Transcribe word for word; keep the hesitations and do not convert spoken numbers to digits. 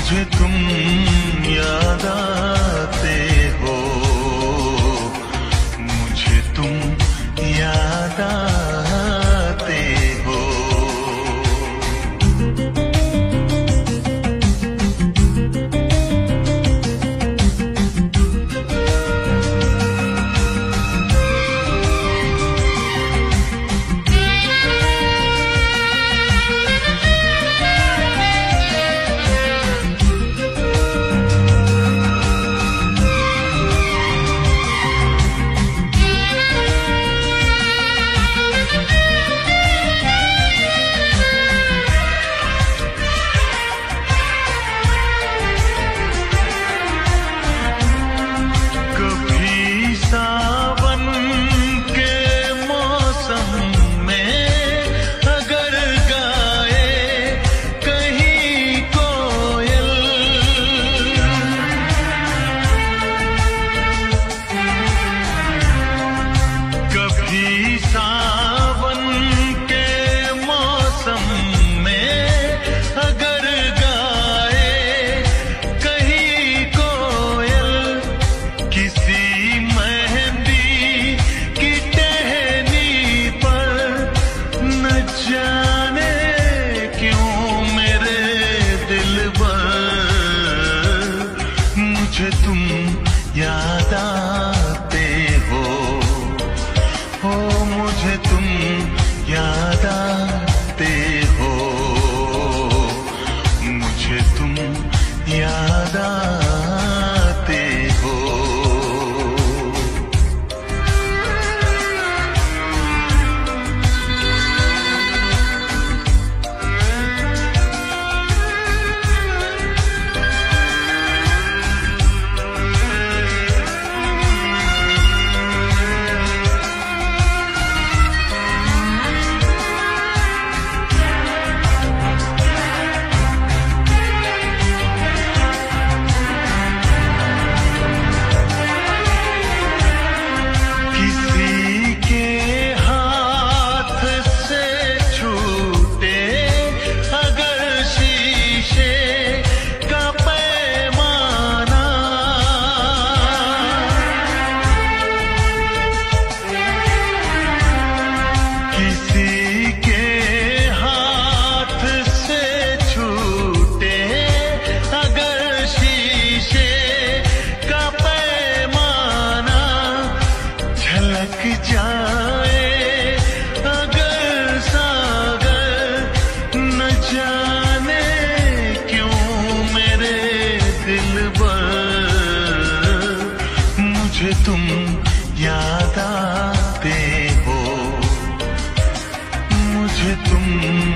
मुझे तुम याद आते हो, मुझे तुम याद आते हो। सावन के मौसम में अगर गाए कहीं कोयल, किसी मेहंदी की टहनी पर न जाने क्यों मेरे दिलबर मुझे तुम याद आते हो, हो मुझे तुम याद आते हो, मुझे तुम याद आते हो। जाए अगर सागर न जाने क्यों मेरे दिलबर मुझे तुम याद आते हो, मुझे तुम